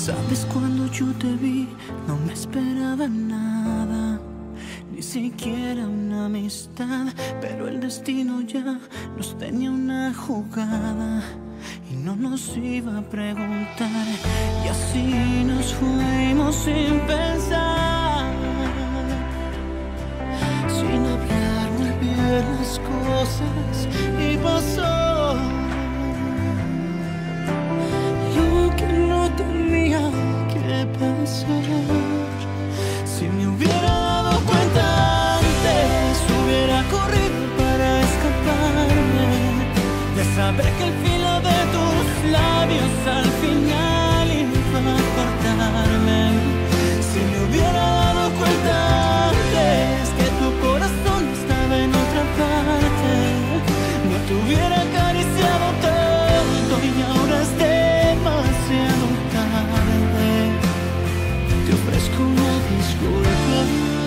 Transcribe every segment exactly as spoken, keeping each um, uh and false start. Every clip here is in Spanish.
Sabes, cuando yo te vi no me esperaba nada, ni siquiera una amistad, pero el destino ya nos tenía una jugada y no nos iba a preguntar, y así nos fuimos sin pensar, sin hablar muy bien las cosas, y pasó lo que no tenía que pasar. Si me hubiera dado cuenta antes, hubiera corrido para escaparme de saber que el filo de tus labios al final iba a cortarme. Si me hubiera dado cuenta antes que tu corazón estaba en otra parte, no te hubiera acariciado tanto, y ahora es demasiado tarde. Te ofrezco una disculpa.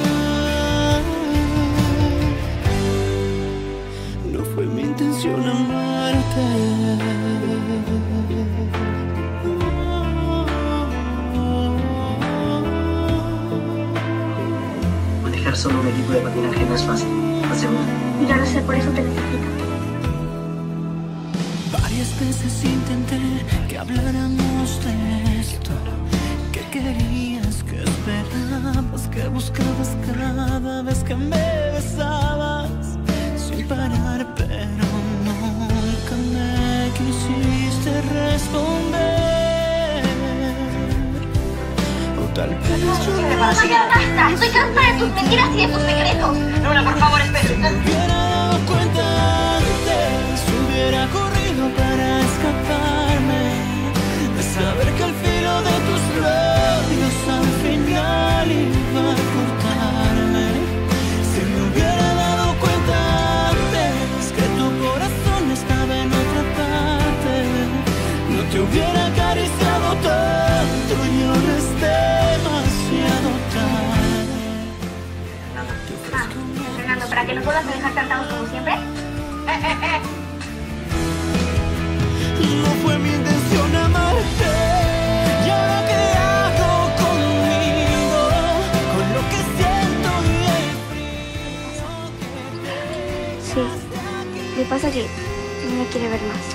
No fue mi intención amarte. Manejar solo un equipo de patinaje no es fácil. ¿Estás seguro? Ya lo sé, por eso te necesito. Varias veces intenté que habláramos de esto, que querías, que esperabas, que buscabas cada vez que me besabas sin parar, pero nunca me quisiste responder. O tal vez yo ¡Oye, basta! Estoy cansada de tus mentiras y de tus secretos. Luna, por favor, espera. Si me hubiera dado cuenta antes, hubiera corrido para escaparme de saber que el filo de tus labios al final iba a cortarme. Si me hubiera dado cuenta antes que tu corazón estaba en otra parte, no te hubiera acariciado tanto, y ahora es demasiado tarde. Ah, Fernando, ¿para que nos vuelvas a dejar cantados como siempre? Eh, eh, eh. No fue mi intención amarte. ¿Y ahora qué hago conmigo? Con lo que siento y el frío. Sí, me pasa que no me quiere ver más.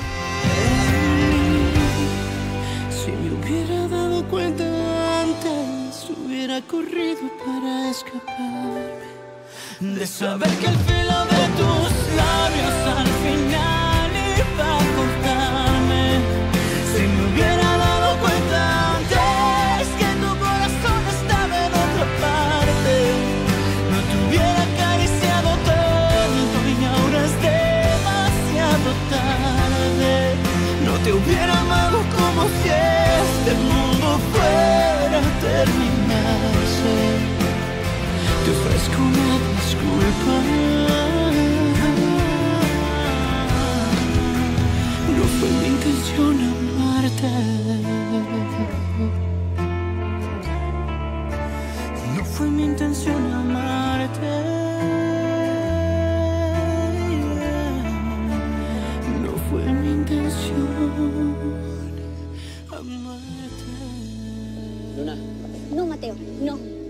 Si me hubiera dado cuenta antes, hubiera corrido para escaparme de saber que el filo de tus labios al final iba a cortarme. Si me hubiera dado cuenta antes que tu corazón estaba en otra parte, no te hubiera acariciado tanto, y ahora es demasiado tarde. No te hubiera amado como si este mundo fuera a terminarse. Te ofrezco una disculpa. No fue mi intención amarte. No fue mi intención amarte. No fue mi intención amarte. Luna. No, Mateo, no.